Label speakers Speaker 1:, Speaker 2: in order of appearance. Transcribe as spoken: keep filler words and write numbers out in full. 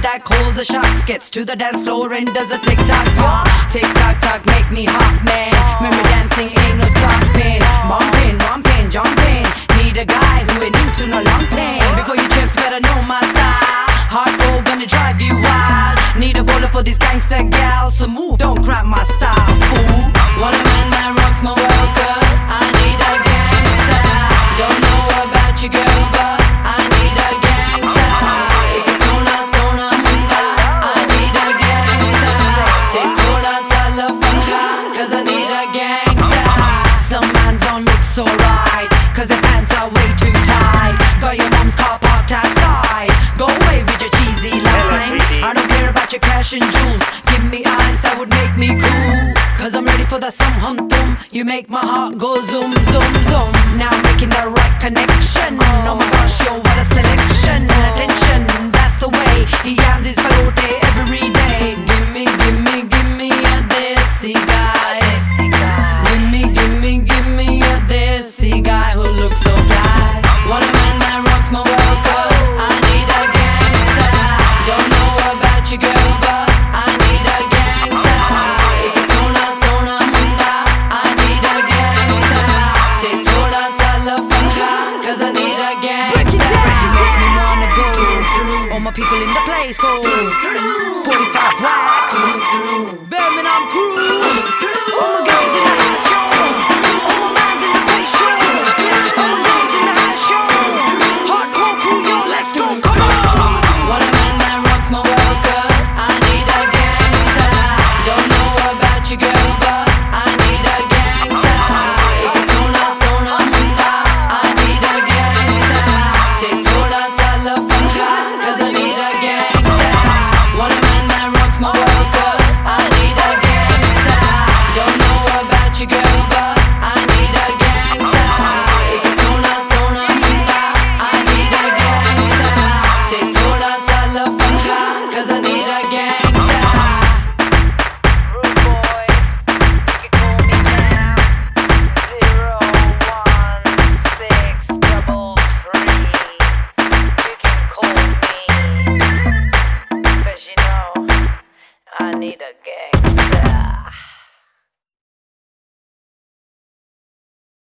Speaker 1: that calls the shots, gets to the dance floor and does a tick-tock pop. Tick-tock-tock, make me hot, man. Remember dancing ain't no stopping. Bumping, bumping, jumping. Need a guy who ain't into no long pain. Before you chips, better know my style. Hardcore gonna drive you wild. Need a bowler for these gangster gals, so move, don't cramp my style, fool. Want a man that rocks my world, cause I need a gangster. Don't know about you, girl, but I need a gangster. If it's Sona, Sona, Munda, I need a gangster. They told us I love funga, cause I need a gangster. Some mans don't look so right, cause their pants are way too tight. Got your mom's car parked outside. Go away with your cheesy lines. I don't care about your cash and jewels. Give me eyes that would make me cool, cause I'm ready for the some hum thum. You make my heart go zoom, zoom, zoom. Now I'm making the right connection. Oh my gosh, yo, what a selection. Attention, that's the way he yams his perote every day. Give me, give me, give me a this. He got